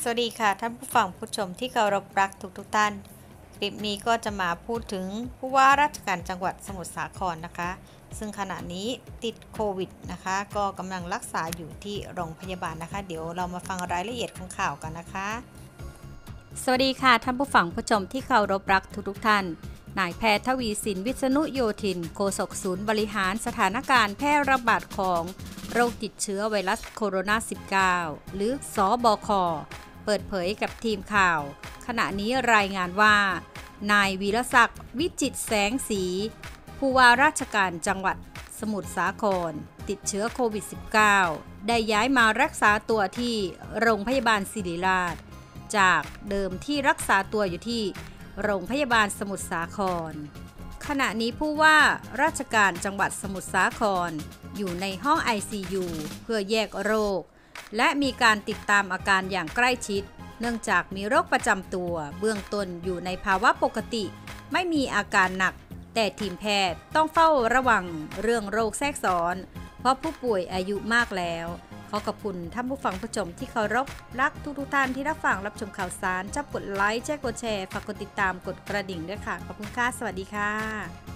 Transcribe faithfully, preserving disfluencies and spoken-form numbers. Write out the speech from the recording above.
วัสดีค่ะท่านผู้ฟังผู้ชมที่เคารพรักทุกทุกท่านคลิปนี้ก็จะมาพูดถึงผู้ว่าราชการจังหวัดสมุทรสาครนะคะซึ่งขณะนี้ติดโควิดนะคะก็กำลังรักษาอยู่ที่โรงพยาบาลนะคะเดี๋ยวเรามาฟังรายละเอียดของข่าวกันนะคะสวัสดีค่ะท่านผู้ฟังผู้ชมที่เคารพรักทุกทุกท่านนายแพทย์ทวีสินวิษณุโยธินโฆษกศูนย์บริหารสถานการณ์แพร่ระบาดของโรคติดเชื้อไวรัสโคโรนา สิบเก้า หรือสบคเปิดเผยกับทีมข่าวขณะนี้รายงานว่านายวีรศักดิ์วิจิตรแสงสีผู้ว่าราชการจังหวัดสมุทรสาครติดเชื้อโควิด สิบเก้า ได้ย้ายมารักษาตัวที่โรงพยาบาลศิริราชจากเดิมที่รักษาตัวอยู่ที่โรงพยาบาลสมุทรสาครขณะนี้ผู้ว่าราชการจังหวัดสมุทรสาครอยู่ในห้อง ไอ ซี ยู เพื่อแยกโรคและมีการติดตามอาการอย่างใกล้ชิดเนื่องจากมีโรคประจำตัวเบื้องต้นอยู่ในภาวะปกติไม่มีอาการหนักแต่ทีมแพทย์ต้องเฝ้าระวังเรื่องโรคแทรกซ้อนเพราะผู้ป่วยอายุมากแล้วขอขอบคุณท่านผู้ฟังผู้ชมที่เคารพรักทุกทุกท่านที่รับฟังรับชมข่าวสารชอบกดไลค์แชร์กดแชร์ฝากกดติดตามกดกระดิ่งด้วยค่ะขอบคุณค่ะสวัสดีค่ะ